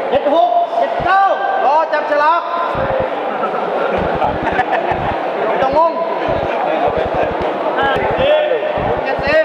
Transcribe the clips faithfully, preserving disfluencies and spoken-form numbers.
เจ็ดหกเจ็ดเก้ารอจับฉลากไม่ต้องงงเจ็ดสิบ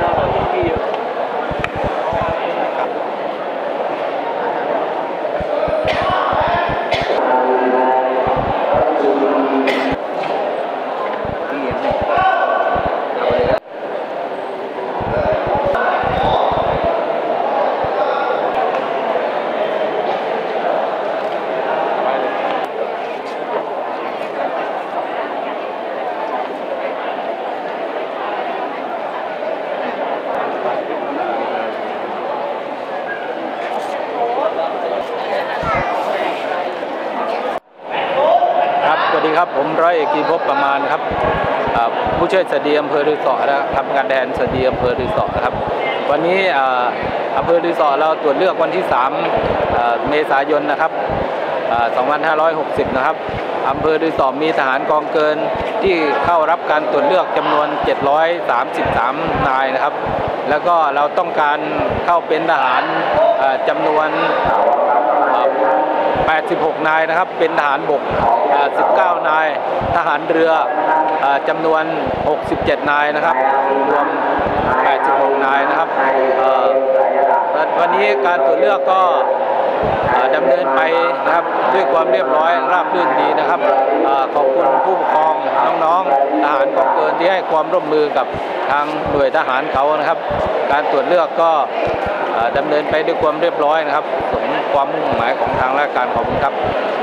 สวัสดีครับผมร้อยเอกกีภพประมาณครับผู้ช่วยสดีอำเภอรือสอนะครับทำงานแทนสดีอำเภอรือสอครับวันนี้อำเภอรือสอเราตรวจเลือกวันที่สามเมษายนนะครับสองพันห้าร้อยหกสิบนะครับอำเภอรือสอมีทหารกองเกินที่เข้ารับการตรวจเลือกจำนวนเจ็ดร้อยสามสิบสามนายนะครับแล้วก็เราต้องการเข้าเป็นทหารจำนวนแปดสิบหกนายนะครับเป็นทหารบกสิบเก้านายทหารเรือจำนวนหกสิบเจ็ดนายนะครับรวมแปดสิบหกนายนะครับวันนี้การตรวจเลือกก็ดำเนินไปนะครับด้วยความเรียบร้อยราบรื่นดีนะครับขอบคุณผู้ปกครองน้องๆทหารกองเกินที่ให้ความร่วมมือกับทางหน่วยทหารเขานะครับการตรวจเลือกก็ดำเนินไปด้วยความเรียบร้อยนะครับสมความมุ่งหมายของทางราชการขอบคุณครับ